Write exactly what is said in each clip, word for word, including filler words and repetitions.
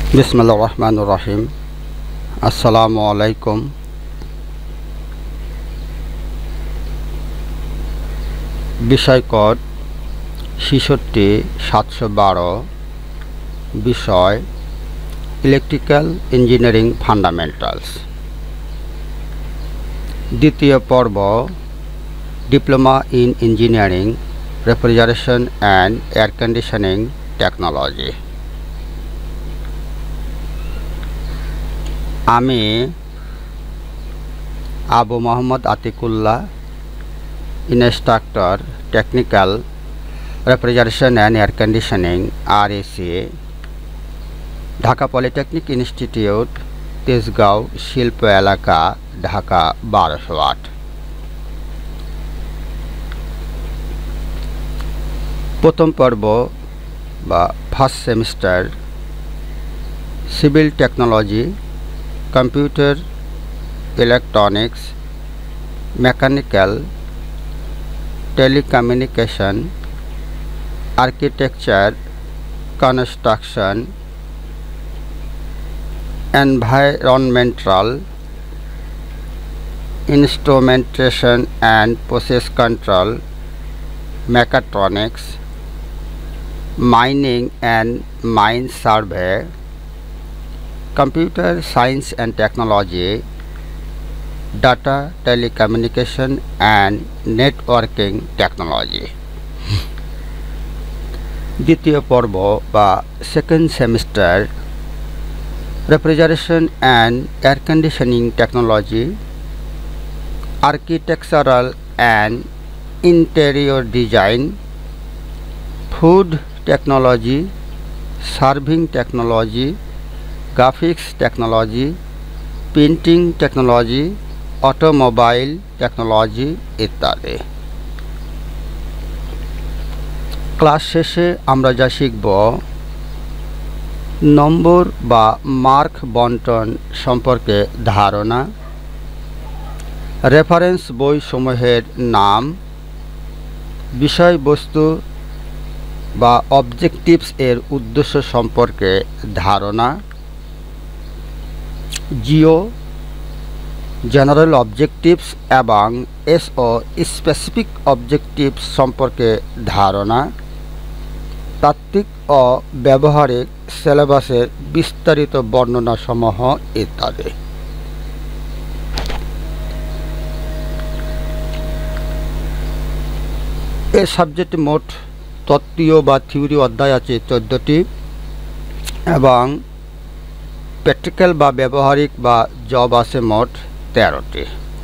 বিসমিল্লাহির রহমানির রহিম। আসসালামু আলাইকুম। বিষয় কোড ছেষট্টি সাতশো বারো। বিষয় ইলেকট্রিক্যাল ইঞ্জিনিয়ারিং ফান্ডামেন্টালস। দ্বিতীয় পর্ব diploma in engineering refrigeration and air conditioning technology. আমি Abu Mohammad Atikullah, instructor technical refrigeration and air conditioning R A C, Dhaka polytechnic institute, Tejgaon শিল্প এলাকা, ঢাকা বারোশো আট। প্রথম পর্ব বা first semester civil technology, computer, electronics, mechanical, telecommunication, architecture, construction, environmental, instrumentation and process control, mechatronics, mining and mine survey, computer science and technology, data telecommunication and networking technology। দ্বিতীয় পর্ব বা second semester refrigeration and air conditioning technology, architectural and interior design, food technology, serving technology, graphics technology, printing technology, automobile technology ইত্যাদি। Class শেষে আমরা যা শিখব, নম্বর বা mark বন্টন সম্পর্কে ধারণা, রেফারেন্স বইসমূহের নাম, বিষয়বস্তু বা অবজেক্টিভস এর উদ্দেশ্য সম্পর্কে ধারণা, জিও জেনারেল অবজেক্টিভস এবং এসও স্পেসিফিক অবজেক্টিভস সম্পর্কে ধারণা, তাত্ত্বিক ও ব্যবহারিক সিলেবাসের বিস্তারিত বর্ণনাসমূহ ইত্যাদি। এ সাবজেক্টে মোট তত্ত্বীয় বা থিওরি অধ্যায় আছে চোদ্দোটি এবং প্র্যাকটিক্যাল বা ব্যবহারিক বা জব আছে মোট তেরোটি।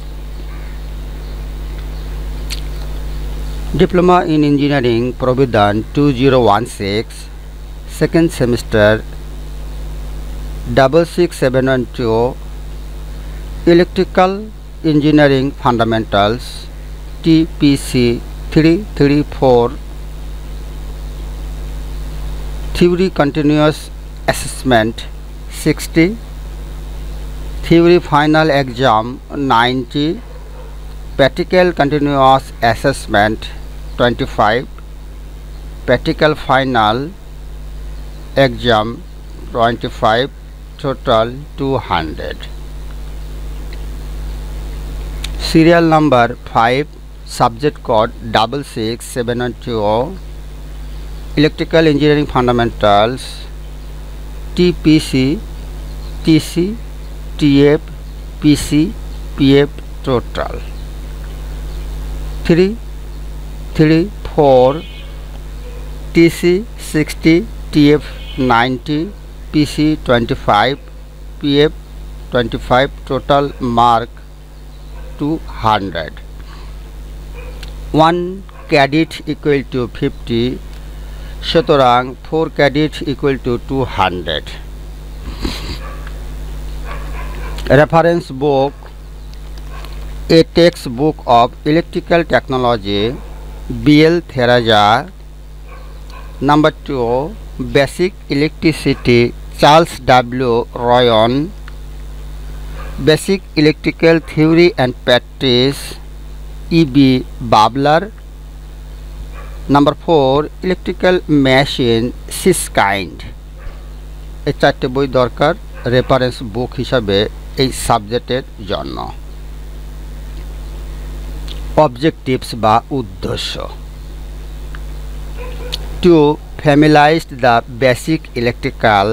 ডিপ্লোমা ইন ইঞ্জিনিয়ারিং প্রবিধান two zero one six, second semester double six seven one two, electrical engineering fundamentals T P C three three four, theory continuous assessment sixty, theory final exam ninety, practical continuous assessment twenty-five, practical final exam twenty-five, total two hundred। serial number five, subject code double six seven one two, electrical engineering fundamentals T P C, T C, T F, P C, P F total three, three, four, T C sixty, T F ninety, P C twenty-five, P F twenty-five, total mark two hundred। one credit equal to fifty, সুতরাং four credit equal to two hundred। reference book, a textbook of electrical technology, B L Theraja, number two, basic electricity, Charles W Ryan, basic electrical theory and practice, E B Babler, number four, electrical machine, Siskind। এই চারটে বই দরকার reference বুক হিসাবে এই সাবজেক্টের জন্য। Objectives বা উদ্দেশ্য। To familiarize the basic electrical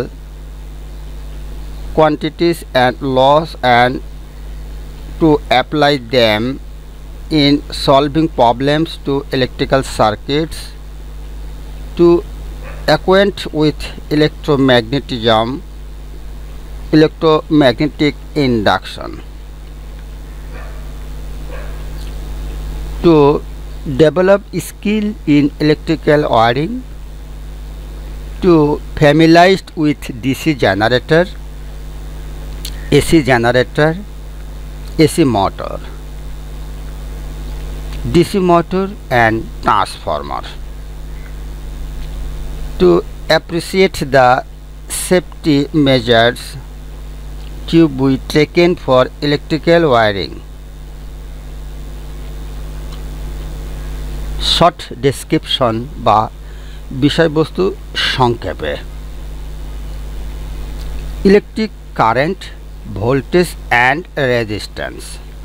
quantities and laws and to apply them in solving problems to electrical circuits, to acquaint with electromagnetism, electromagnetic induction, to develop skill in electrical wiring, to familiarize with D C generator, A C generator, A C motor, D C motor and transformer, to appreciate the safety measures to be taken for electrical wiring. Short description বা বিষয়বস্তু সংক্ষেপে। Electric current, voltage and resistance,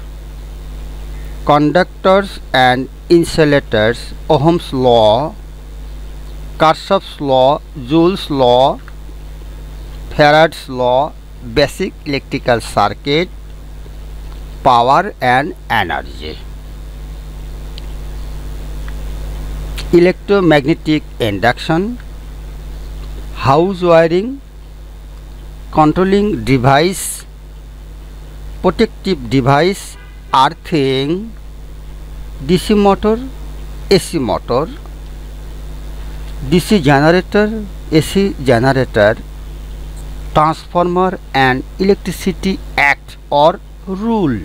conductors and insulators, Ohm's law, Kirchhoff's law, Joule's law, Faraday's law, basic electrical circuit, power and energy, electromagnetic induction, house wiring, controlling device, protective device, earthing, D C motor, A C motor, D C generator, A C generator, transformer and electricity act or rule।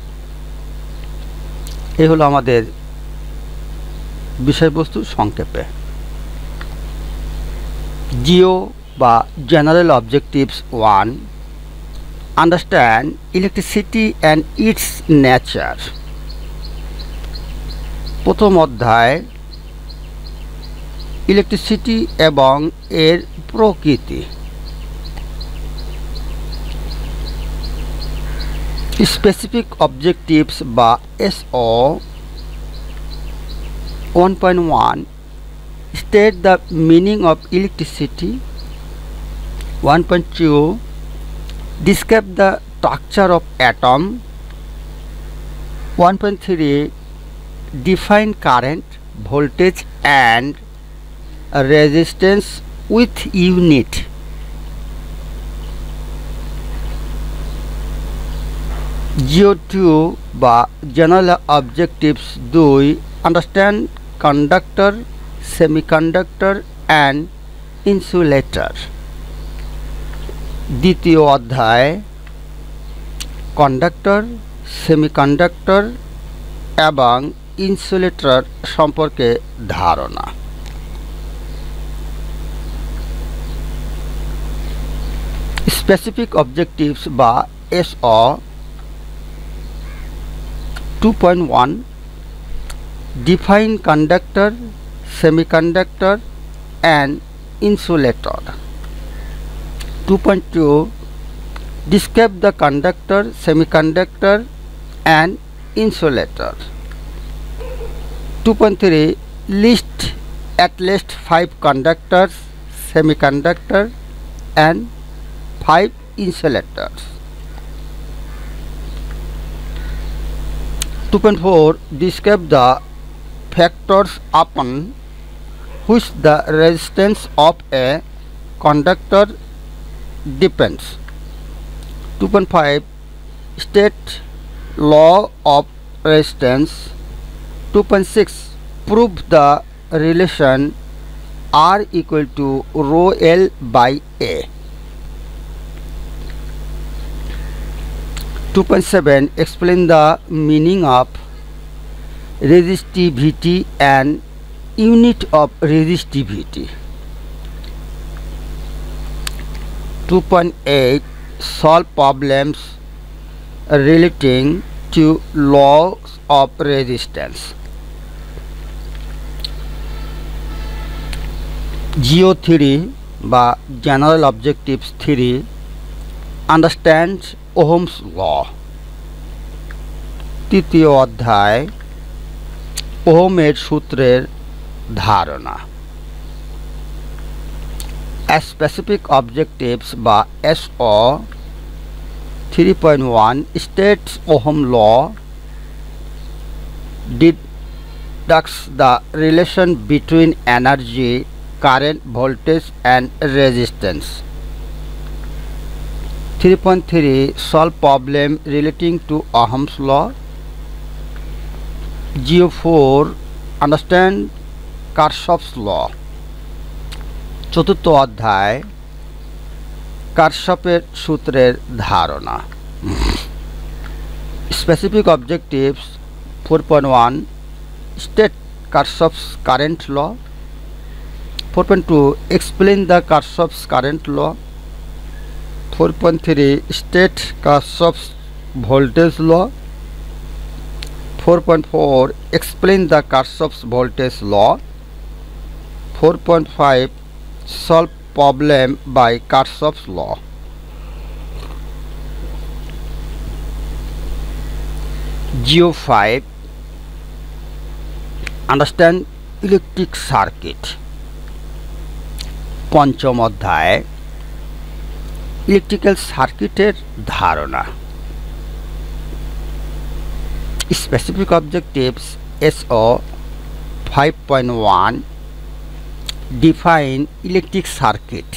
এই হলো আমাদের বিষয়বস্তু সংক্ষেপে। G O general objectives one, understand electricity and its nature. প্রথম অধ্যায় electricity এবং এর প্রকৃতি। স্পেসিফিক অবজেক্টিভস বা S one point one, state the meaning of electricity. one point two, describe the structure of atom. one point three, define current, voltage and resistance with unit. G O two general objectives দুই, understand conductor, semiconductor and insulator। দ্বিতীয় অধ্যায় conductor, semiconductor এবং insulator সম্পর্কে ধারণা। Specific objectives বা S two point one, define conductor, semiconductor and insulator. two point two, describe the conductor, semiconductor and insulator. two point three, list at least five conductors, semiconductor and five insulators. two point four, describe the factors upon which the resistance of a conductor depends. two point five, state law of resistance. two point six, prove the relation R equal to rho L by A. two point seven, explain the meaning of resistivity and unit of resistivity. two point eight, solve problems relating to laws of resistance. Jio three বা general objectives three understand Ohm's law. তৃতীয় অধ্যায় ওহমের সূত্রের ধারণা। Specific objectives বা SO three point one states ohm law deducts the relation between energy, current, voltage and resistance. three point three solve problem relating to Ohm's law. G O four understand Kirchhoff's law. চতুর্থ অধ্যায় কারশফের সূত্রের ধারণা। Specific objectives four point one state Kirchhoff's current law. four point two explain the Kirchhoff's current law. four point three state Kirchhoff's voltage law. four point four explain the Kirchhoff's voltage law. four point five solve problem by Kirchhoff's law. G O five understand electric circuit. পঞ্চম অধ্যায় electrical সার্কিটের ধারণা। Specific objectives S O five point one define electric circuit.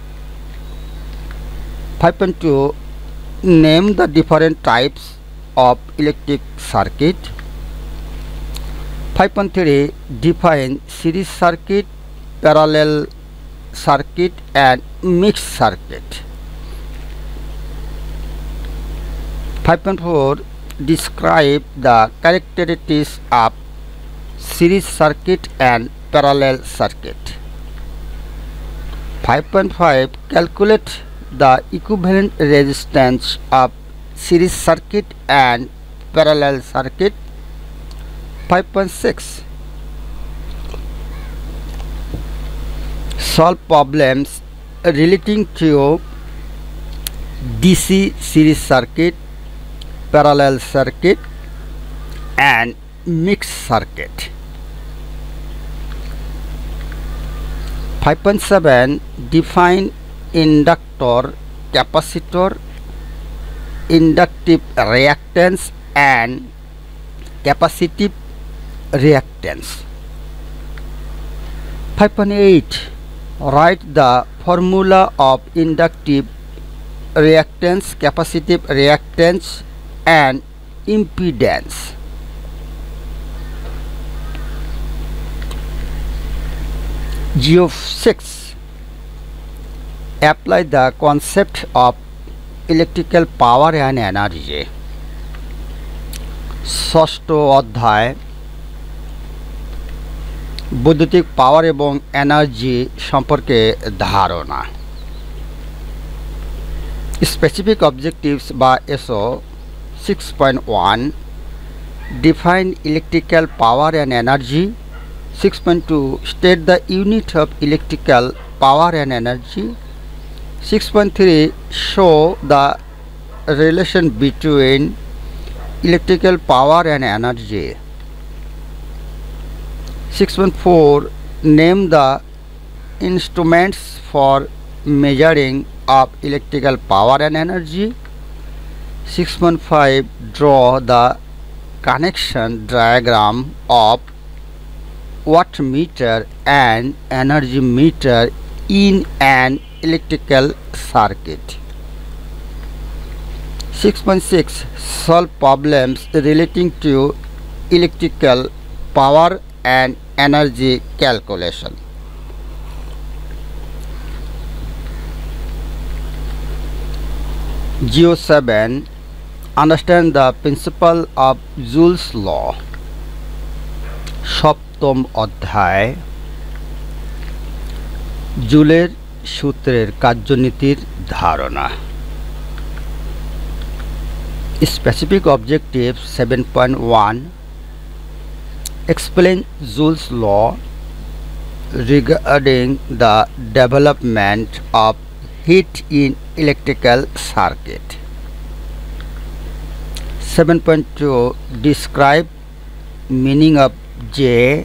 five point two name the different types of electric circuit. five point three define series circuit, parallel circuit and mixed circuit. five point four describe the characteristics of series circuit and parallel circuit. five point five calculate the equivalent resistance of series circuit and parallel circuit. five point six solve problems relating to D C series circuit, parallel circuit and mixed circuit. five point seven define inductor, capacitor, inductive reactance and capacitive reactance. five point eight write the formula of inductive reactance, capacitive reactance and impedance. G O six apply the concept of electrical power and energy. ষষ্ঠ অধ্যায় বৈদ্যুতিক পাওয়ার এবং energy সম্পর্কে ধারণা। Specific objectives বা S O six point one define electrical power and energy. six point two state the unit of electrical power and energy. six point three show the relation between electrical power and energy. six point four name the instruments for measuring of electrical power and energy. six point five draw the connection diagram of wattmeter and energy meter in an electrical circuit. six point six solve problems relating to electrical power and energy calculation. G O seven understand the principle of Joule's law. সপ্তম অধ্যায় জুলের সূত্রের কার্যনীতির ধারণা। Specific objective seven point one explain Joule's law. regarding the development of heat in electrical circuit. seven point two describe meaning of J.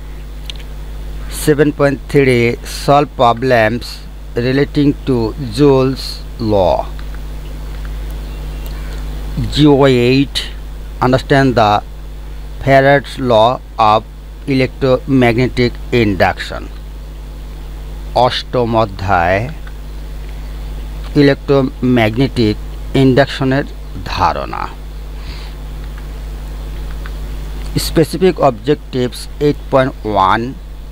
seven point three solve problems relating to Joule's law. G O eight understand the Faraday's law of electromagnetic induction. অষ্টম অধ্যায় electromagnetic ইন্ডাকশনের ধারণা। Specific objectives eight point one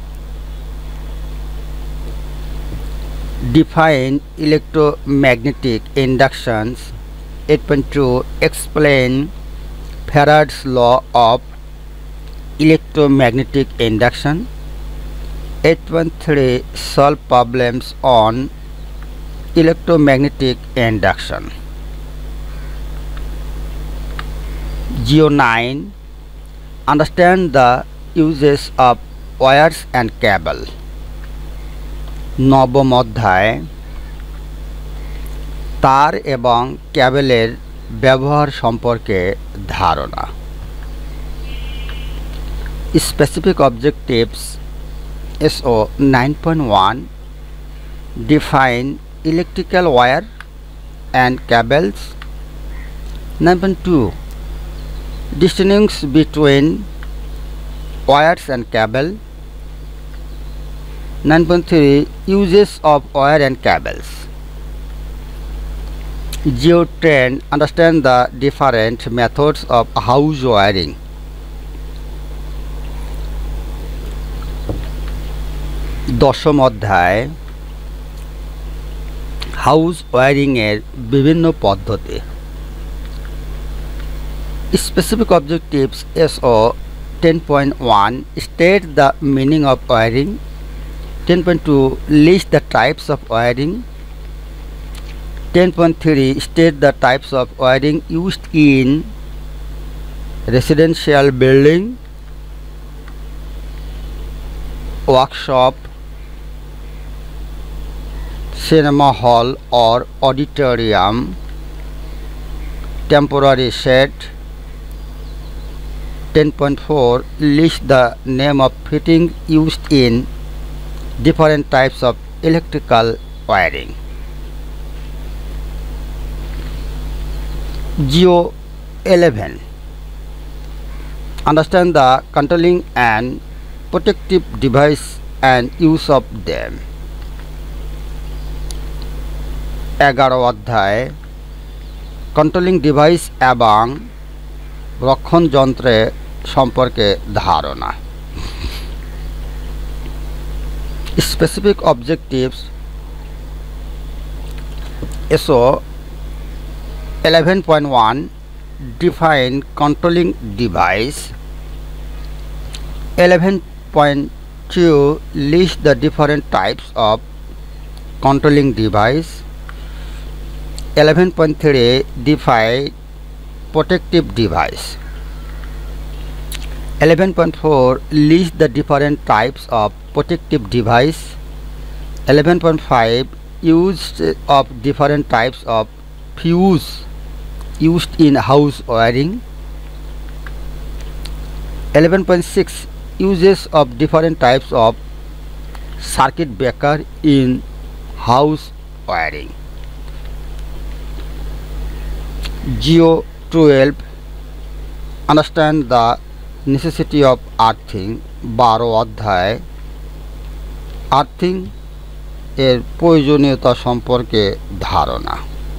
define electromagnetic inductions. eight point two explain Faraday's law of electromagnetic induction. eight point three solve problems on electromagnetic induction. G O nine understand the uses of wires and cable. নবম অধ্যায় তার এবং ক্যাবেলের ব্যবহার সম্পর্কে ধারণা। Specific objectives S O nine point one define electrical wire and cables. nine point two distinguish between wires and cable. nine point three uses of wire and cables. G O ten understand the different methods of house wiring. দশম অধ্যায় house wiring এর বিভিন্ন পদ্ধতি। Specific objectives S O ten point one state the meaning of wiring. ten point two list the types of wiring. ten point three state the types of wiring used in residential building, workshop, cinema hall or auditorium, temporary shed. ten point four list the name of fittings used in different types of electrical wiring. G O eleven understand the controlling and protective device and use of them. এগারো অধ্যায় controlling device এবং রক্ষণ যন্ত্রে সম্পর্কে ধারণা। Specific objectives S O eleven point one define controlling device. eleven point two list the different types of controlling device. eleven point three define protective device. eleven point four list the different types of protective device. eleven point five use of different types of fuse used in house wiring. eleven point six uses of different types of circuit breaker in house wiring. G O twelve understand the necessity of earthing. বারো অধ্যায় earthing এর প্রয়োজনীয়তা সম্পর্কে ধারণা।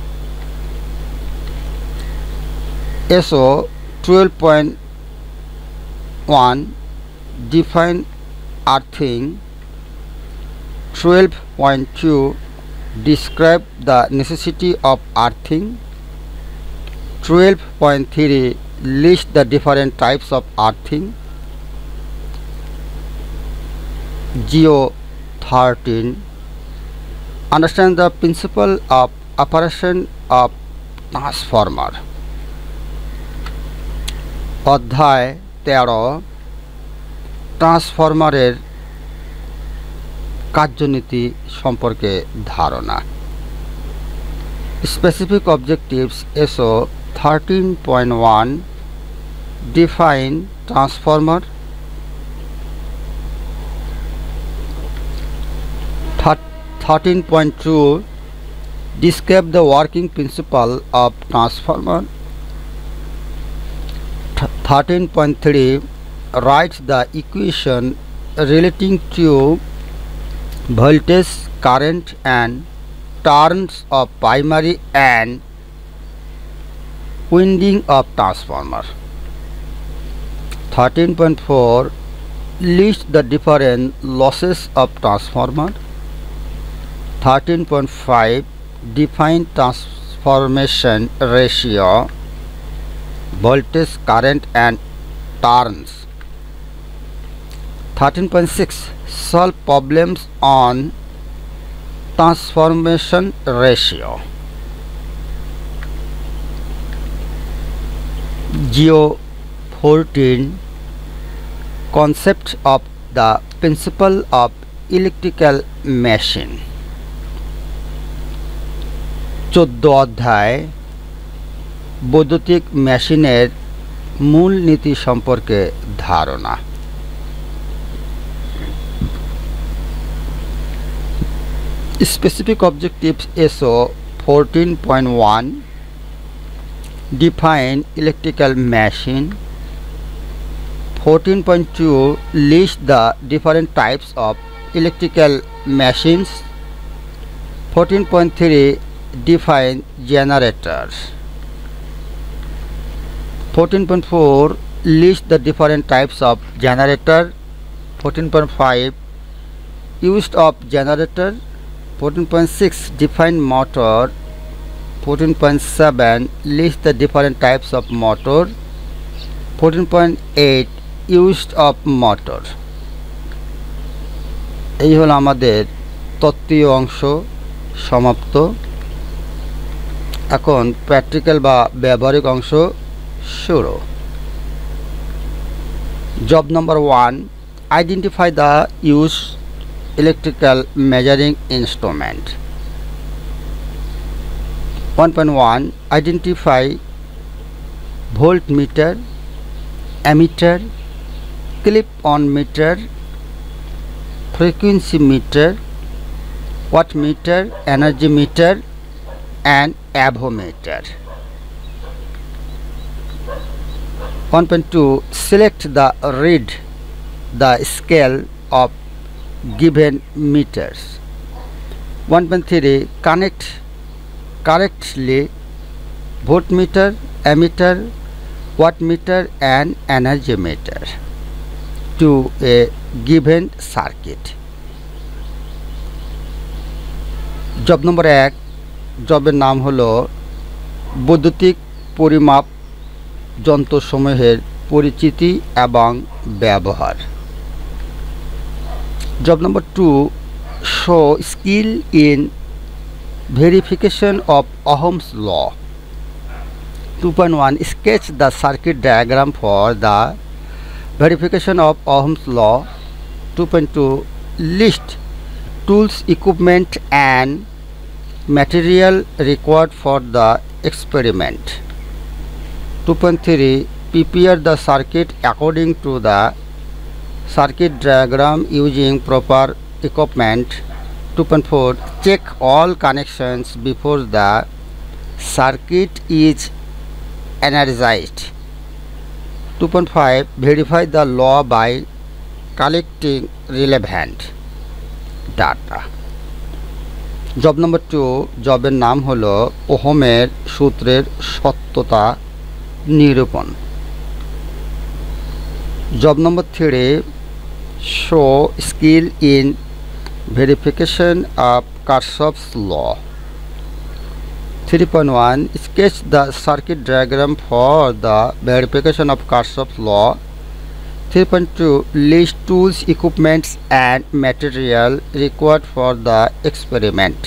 S O twelve point one define earthing. twelve point two describe the necessity of earthing. twelve point three list the different types of earthing. G O thirteen understand the principle of operation of transformer. অধ্যায় তেরো ট্রান্সফরমারের কার্যনীতি সম্পর্কে ধারণা। Specific objectives S O thirteen point one define transformer, thirteen point two describe the working principle of transformer, thirteen point three write the equation relating to voltage, current and turns of primary and winding of transformer, thirteen point four list the different losses of transformer, thirteen point five define transformation ratio, voltage, current and turns, thirteen point six solve problems on transformation ratio. Geo fourteen concept of the principle of electrical machine. চোদ্দ অধ্যায় বৈদ্যুতিক মেশিনের মূল নীতি সম্পর্কে ধারণা। Specific objectives S fourteen point one define electrical machine, fourteen point two list the different types of electrical machines, fourteen point three define generators, fourteen point four list the different types of generator, fourteen point five use of generator, fourteen point six define motor, fourteen point seven list the different types of motor, fourteen point eight use of motor। এই হলো আমাদের তত্ত্বীয় অংশ সমাপ্ত। এখন practical বা ব্যবহারিক অংশ শুরু। Job number one identify the use electrical measuring instrument. one point one identify voltmeter, ammeter, clip-on meter, frequency meter, wattmeter, energy meter and avometer. one point two select the read the scale of given meters. one point three connect correctly voltmeter, ammeter, wattmeter and energy meter to a given circuit. Job number এক জবের নাম হলো বৈদ্যুতিক পরিমাপ যন্ত্রসমূহের পরিচিতি এবং ব্যবহার। Job number two show skill in verification of Ohm's law. two point one sketch the circuit diagram for the verification of Ohm's law. two point two list tools, equipment and material required for the experiment. two point three prepare the circuit according to the circuit diagram using proper equipment. two point four check all connections before the circuit is energized. two point five verify the law by collecting relevant data. Job number two জবের নাম হলো ওহমের সূত্রের সত্যতা নিরূপণ। Job number three show skill in verification of Kirchhoff's law. three point one sketch the circuit diagram for the verification of Kirchhoff's law. three point two list tools, equipments and material required for the experiment.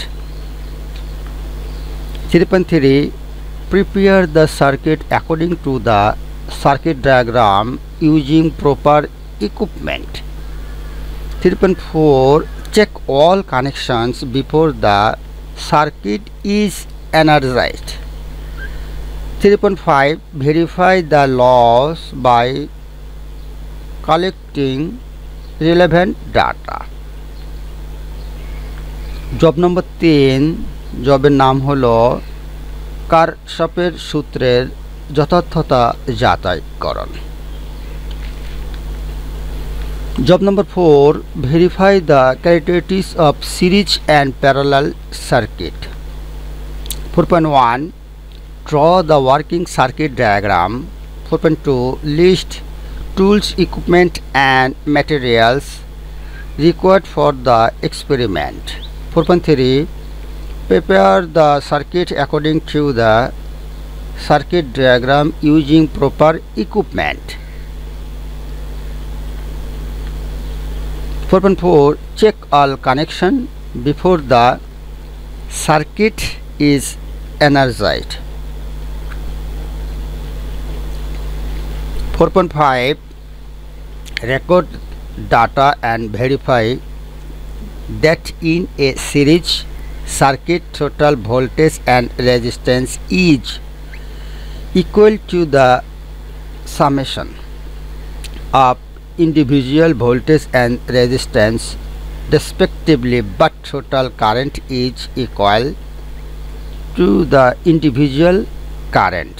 three point three prepare the circuit according to the circuit diagram using proper equipment. three point four check all connections before the circuit is energized. three point five verify the loss by collecting relevant data. Job number তিন, জবের নাম হলো কারশফের সূত্রের যথার্থতা যাচাইকরণ। Job number four, verify the characteristics of series and parallel circuit. four point one, draw the working circuit diagram. four point two, list tools, equipment and materials required for the experiment. four point three, prepare the circuit according to the circuit diagram using proper equipment. four point four, check all connection before the circuit is energized. four point five, record data and verify that in a series circuit total voltage and resistance is equal to the summation of individual voltage and resistance respectively, but total current is equal to the individual current.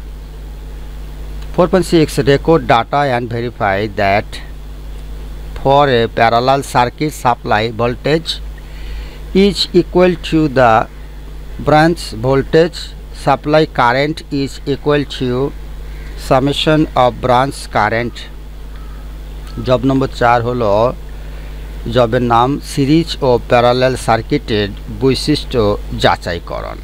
four point six, record data and verify that for a parallel circuit supply voltage is equal to the branch voltage, supply current is equal to summation of branch current. Job number চার হলো জবের নাম series ও parallel সার্কিটের বৈশিষ্ট্য যাচাইকরণ।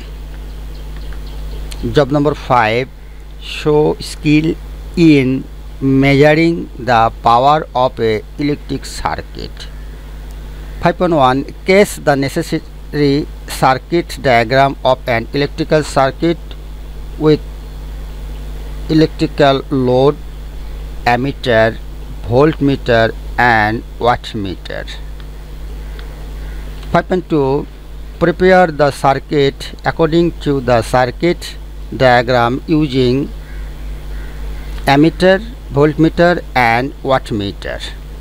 Job number five, show skill in measuring the power of a electric circuit. five point one, case the necessary circuit diagram of an electrical circuit with electrical load, ammeter, voltmeter and wattmeter. five point two, prepare the circuit according to the circuit diagram using ammeter, voltmeter and wattmeter.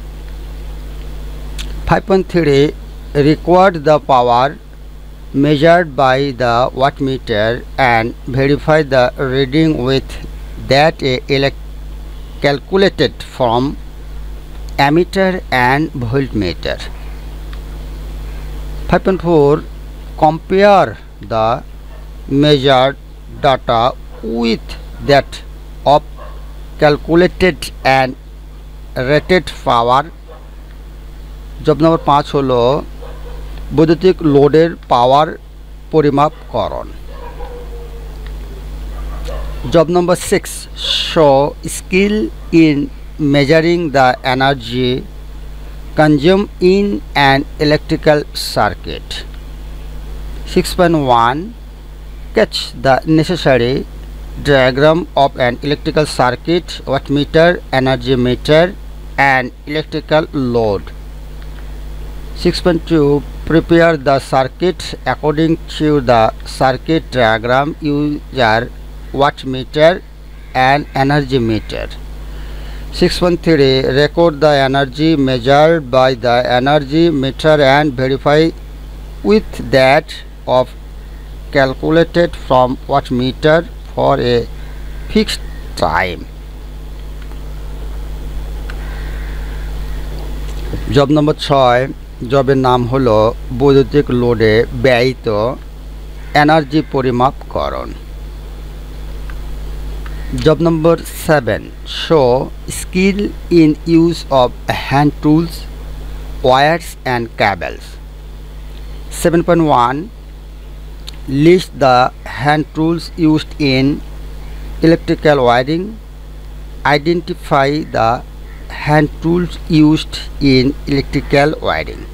five point three, record the power measured by the wattmeter and verify the reading with that a calculated from ammeter and voltmeter. five point four, compare the measured data with that of calculated and rated power. Job number পাঁচ হলো বৈদ্যুতিক লোডের power পরিমাপকরণ। Job number six, show skill in measuring the energy consumed in an electrical circuit. six point one, sketch the necessary diagram of an electrical circuit, wattmeter, energy meter and electrical load. six point two, prepare the circuit according to the circuit diagram using wattmeter and energy meter. six point three, record the energy measured by the energy meter and verify with that of calculated from wattmeter for a fixed time. Job number ছয়, জবের নাম হলো বৈদ্যুতিক লোডে ব্যয়িত energy পরিমাপকরণ। Job number seven, show skill in use of hand tools, wires and cables. seven point one, list the hand tools used in electrical wiring. Identify the hand tools used in electrical wiring.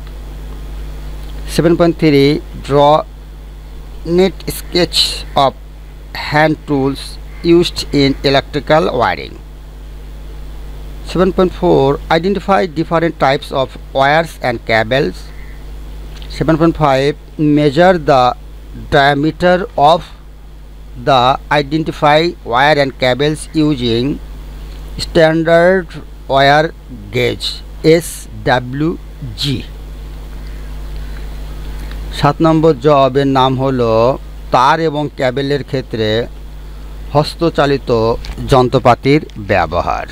seven point three, draw neat sketch of hand tools used in electrical wiring. seven point four Identify different types of wires and cables. seven point five Measure the diameter of the identified wire and cables using standard wire gauge S W G. সাত নম্বর জবের নাম হলো তার এবং ক্যাবেলের ক্ষেত্রে হস্তচালিত যন্ত্রপাতির ব্যবহার।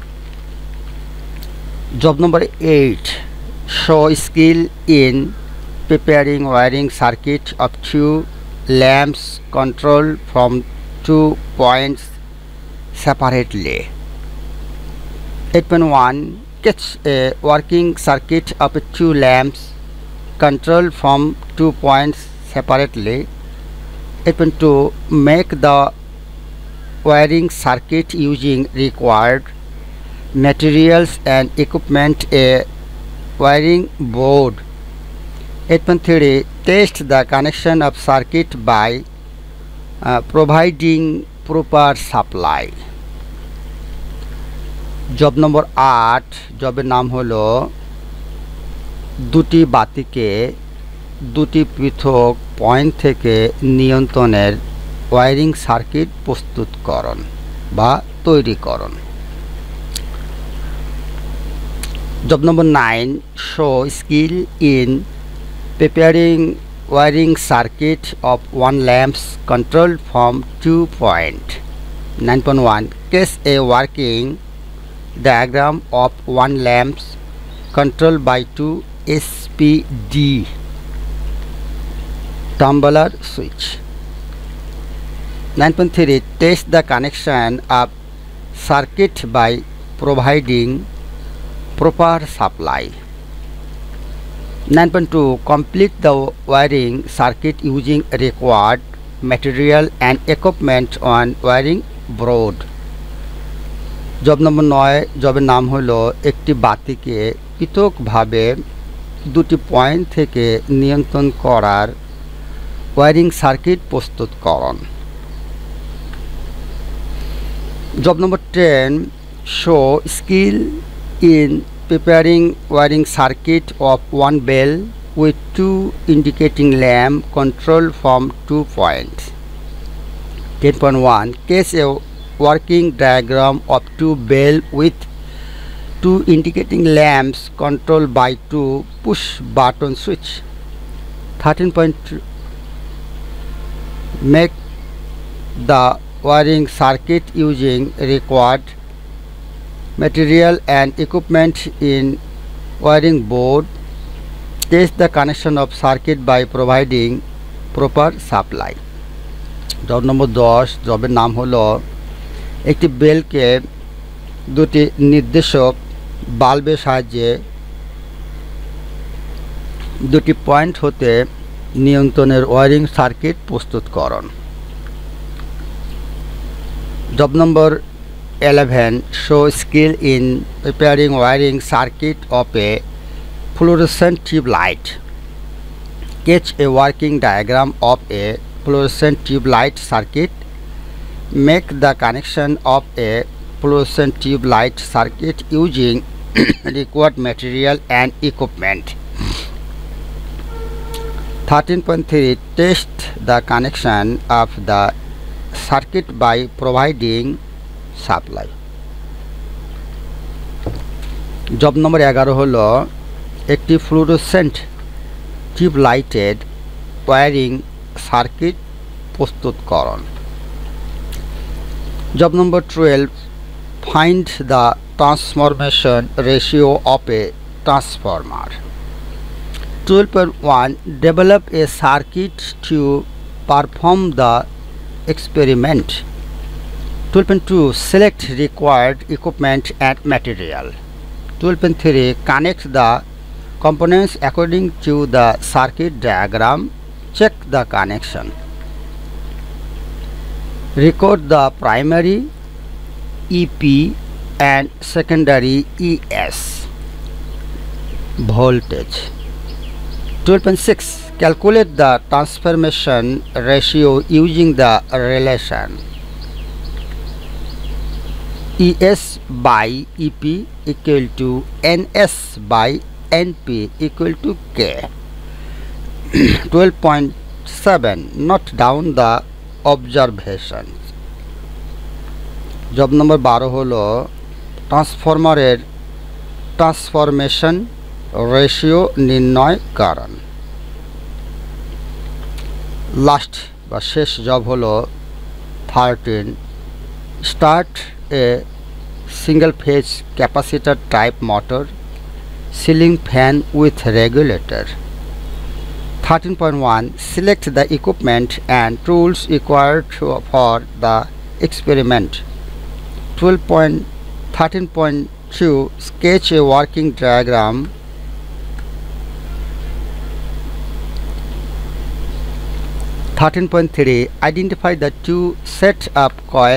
Job number eight Show skill in preparing wiring circuit of two lamps controlled from two points separately. eight point one Sketch a working circuit of two lamps controlled from two points separately. eight point two Make the wiring circuit using required materials and equipment a wiring board. eight point three Test the connection of circuit by uh, providing proper supply. Job number আট জবের নাম হলো দুটি বাতিকে দুটি পৃথক point থেকে নিয়ন্ত্রণের wiring circuit প্রস্তুতকরণ বা তৈরিকরণ। Job number nine Show skill in preparing wiring circuit of one lamps controlled from two point. nine point one Case a working diagram of one lamps controlled by two S P D tumbler switch. nine point three Test the connection of circuit by providing proper supply. nine point two Complete the wiring circuit using required material and equipment on wiring board. Job number নয় জবের নাম হলো একটি বাতিকে পৃথকভাবে দুটি point থেকে নিয়ন্ত্রণ করার ওয়্যারিং সার্কিট প্রস্তুতকরণ। Job number ten Show skill in preparing wiring circuit of one bell with two indicating lamp controlled from two points. ten point one Case a working diagram of two bell with two indicating lamps controlled by two push button switch. thirteen point two Make the wiring circuit using required material and equipment in wiring board. Test the connection of circuit by providing proper supply. Job number দশ জবের নাম হলো একটি বেলকে দুটি নির্দেশক বাল্বের সাহায্যে দুটি পয়েন্ট হতে নিয়ন্ত্রণের ওয়্যারিং সার্কিট প্রস্তুতকরণ। Job number eleven Show skill in preparing wiring circuit of a fluorescent tube light. Sketch a working diagram of a fluorescent tube light circuit. Make the connection of a fluorescent tube light circuit using required material and equipment. thirteen point three Test the connection of the circuit by providing supply. Job number এগারো হলো একটি fluorescent tube lighted wiring circuit প্রস্তুতকরণ। Job number twelve Find the transformation ratio of a transformer. twelve point one Develop a circuit to perform the experiment. twelve point two Select required equipment and material. twelve point three Connect the components according to the circuit diagram. Check the connection. Record the primary E P and secondary E S voltage. twelve point six Calculate the transformation ratio using the relation. Es by Ep equal to Ns by Np equal to K. twelve point seven. Note down the observations. Job number বারো হলো ট্রান্সফরমারের transformation ratio নির্ণয় করণ। Last বা শেষ job হলো thirteen. Start a single phase capacitor type motor ceiling fan with regulator. thirteen point one. Select the equipment and tools required for the experiment. twelve point thirteen point two. Sketch a working diagram. thirteen point three. Identify the two set-up coil.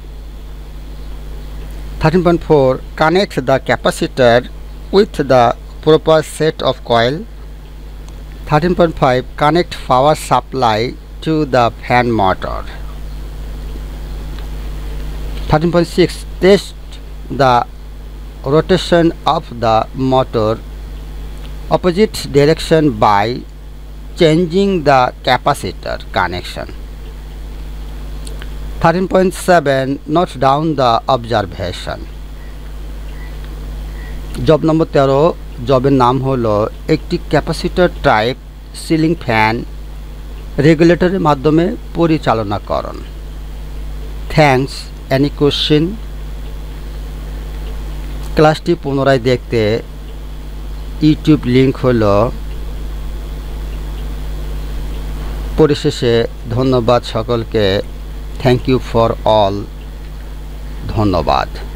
thirteen point four. Connect the capacitor with the proper set of coil. thirteen point five. Connect power supply to the fan motor. thirteen point six. Test the rotation of the motor opposite direction by changing the capacitor connection. thirteen point seven. Note down the observation. Job number তেরো, জবের নাম হলো একটি capacitor type ceiling fan রেগুলেটরের মাধ্যমে পরিচালনাকরণ। Thanks. Any question? ক্লাসটি পুনরায় দেখতে ইউটিউব লিংক হলো। পরিশেষে ধন্যবাদ সকলকে। Thank you for all. ধন্যবাদ।